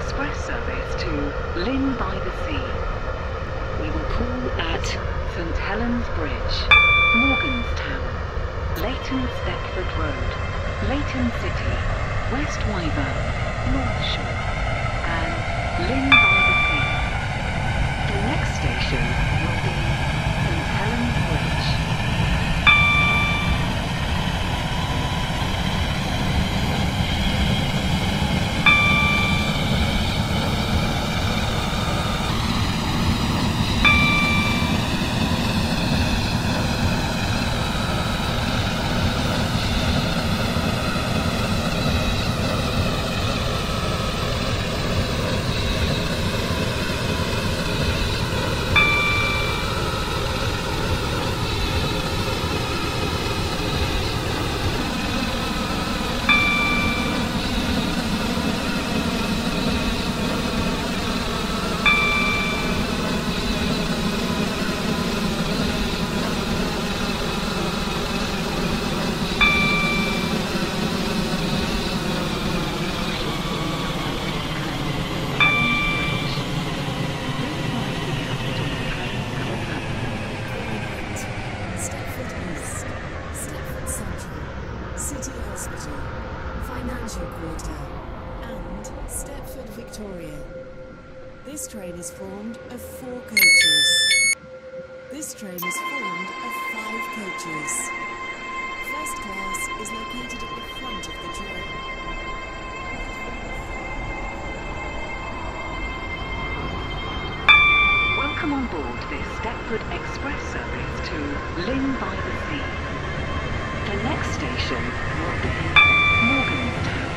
express service to Llyn by the Sea. We will call at St Helens Bridge, Morganstown, Leighton Stepford Road, Leighton City, West Wyvern, North Shore, and Llyn by the Sea. The next station will be St Helens Bridge. This train is formed of 4 coaches. This train is formed of 5 coaches. First class is located at the front of the train. Welcome on board this Stepford Express service to Llyn by the Sea. The next station will be Morganstown.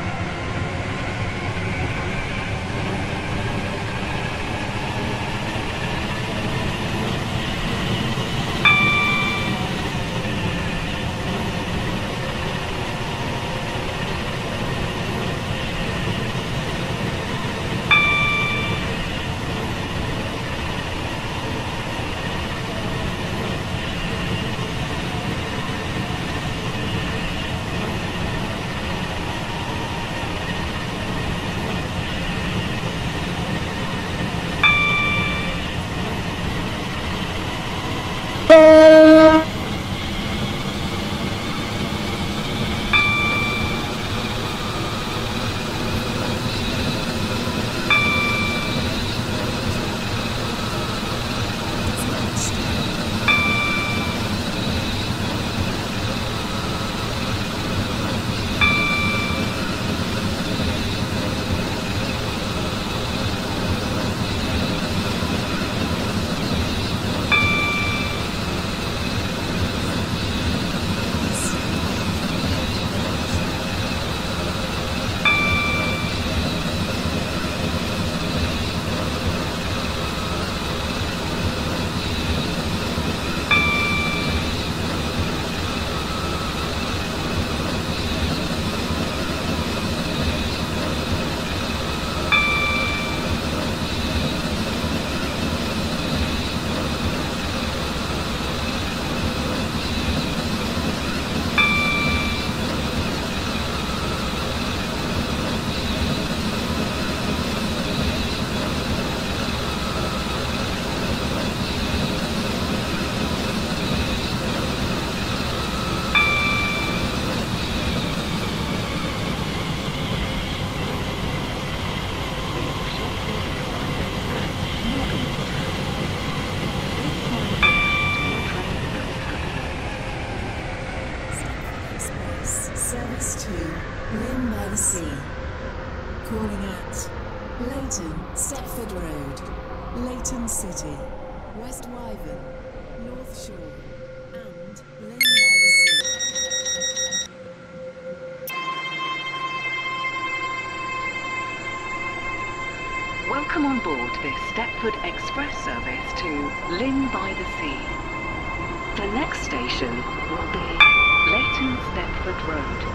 Service to Llyn by the Sea. Calling at Leighton Stepford Road, Leighton City, West Wyvern, North Shore, and Llyn by the Sea. Welcome on board this Stepford Express service to Llyn by the Sea. The next station will be Leighton Stepford Road.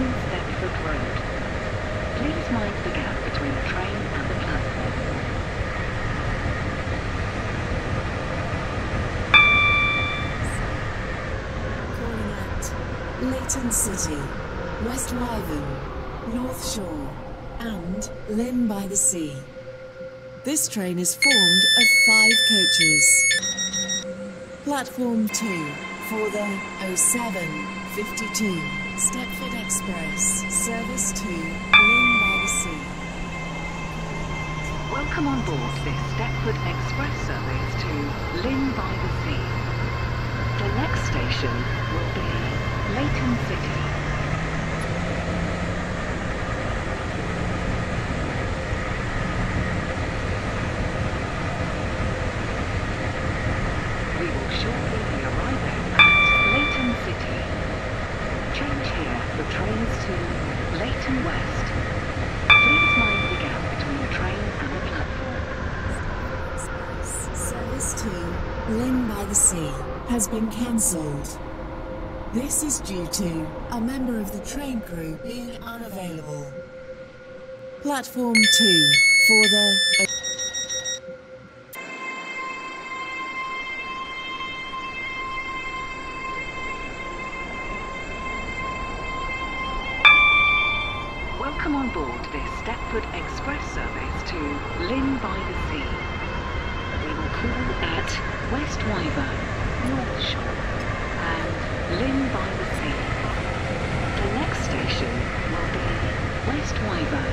Leighton Stepford Road. Please mind the gap between the train and the platform. Calling at Leighton City, West Wyvern, North Shore, and Llyn by the Sea. This train is formed of 5 coaches. Platform 2 for the 0752 Stepford Express, service to Llyn by the Sea. Welcome on board this Stepford Express service to Llyn by the Sea. The next station will be Leighton City. We will shortly be arriving at Leighton City. Change here for trains to Leighton West. Please mind the gap between the train and the platform. Express service to Llyn by the Sea has been cancelled. This is due to a member of the train crew being unavailable. Platform 2 for the Welcome on board this Stepford Express service to Llyn by the Sea. We will call at West Wyvern, North Shore, and Llyn by the Sea. The next station will be West Wyvern.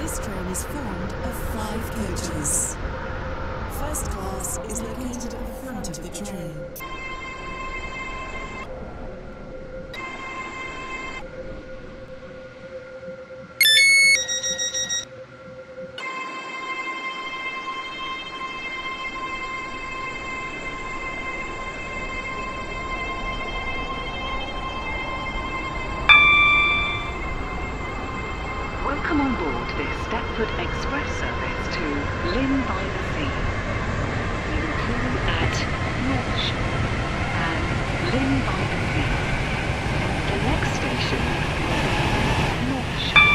This train is formed of 5 coaches. First class is located at the front of the train. Welcome on board this Stepford Express service to Llyn by the Sea. We will call at North Shore and Llyn by the Sea. The next station will be North Shore.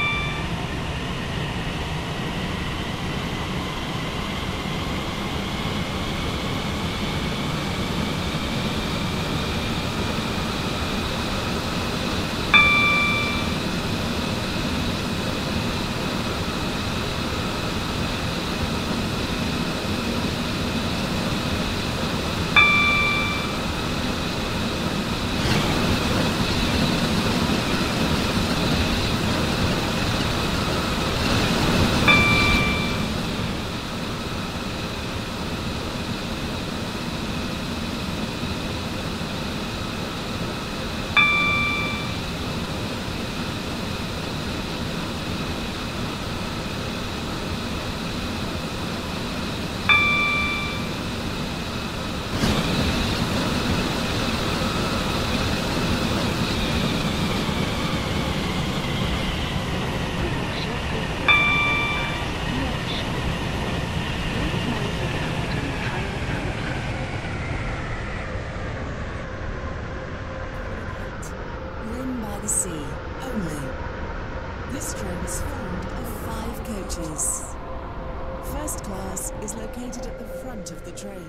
Llyn by the Sea only. This train is formed of 5 coaches. First class is located at the front of the train.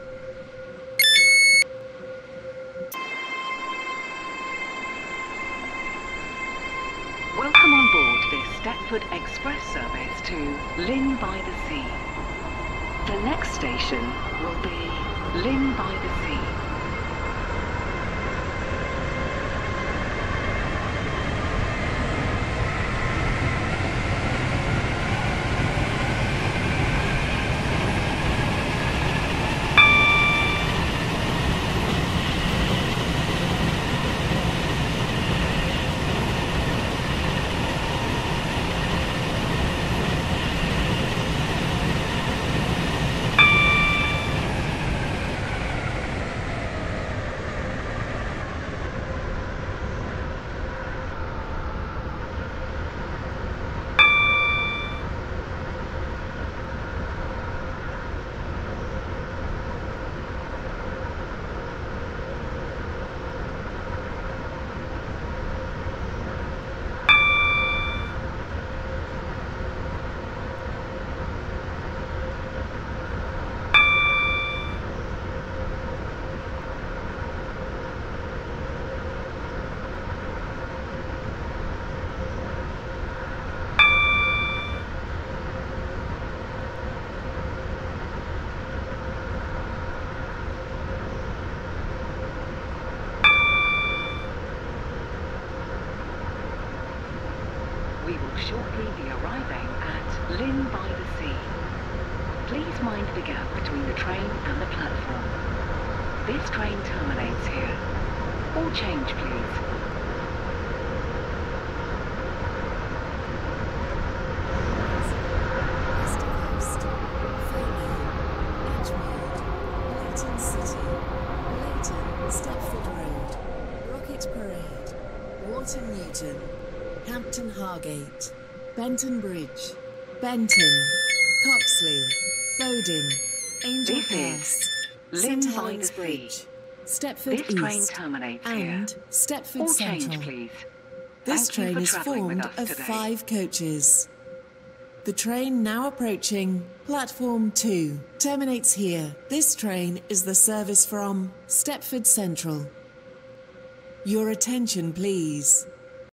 Welcome on board this Stepford Express service to Llyn by the Sea. The next station will be Llyn by the Sea. We will shortly be arriving at Llyn by the Sea. Please mind the gap between the train and the platform. This train terminates here. All change, please. West Coast, Fairley, Edgemead, Llyn City, Layton, Stepford Road, Rocket Parade, Walton Newton, Hampton Hargate, Benton Bridge, Benton, Coxley, Bowdon, Angel This Pass, is St Llyn by Helens the Bridge, Sea. Stepford This train East, terminates and here. Stepford All Central. change, please. This Thank you train for is travelling with formed us of today. 5 coaches. The train now approaching platform 2 terminates here. This train is the service from Stepford Central. Your attention, please.